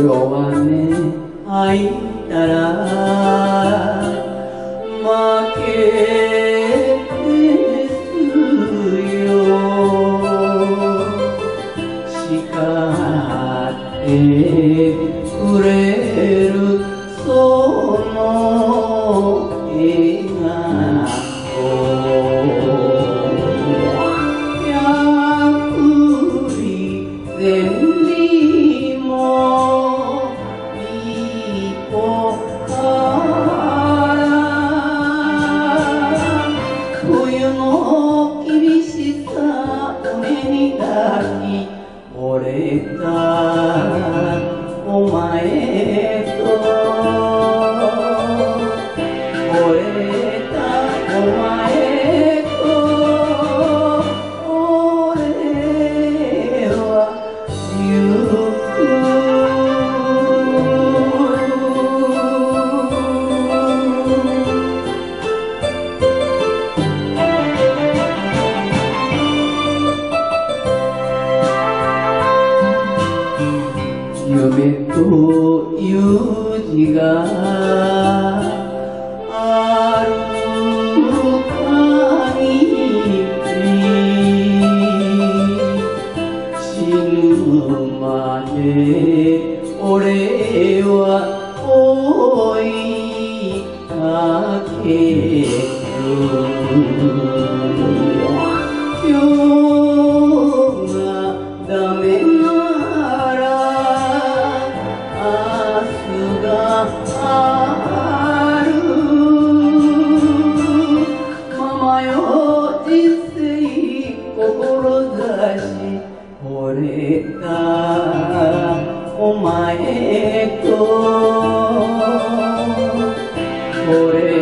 弱音吐いたら負けですよ。叱ってくれるその笑顔、百里千里も一歩から冬の厳しさ胸に抱き折れたお前と折れたお前と俺は行く。夢という字がある限り死ぬまで俺は追いかける。今日がダメならあるままよ人生志惚れたお前と惚れ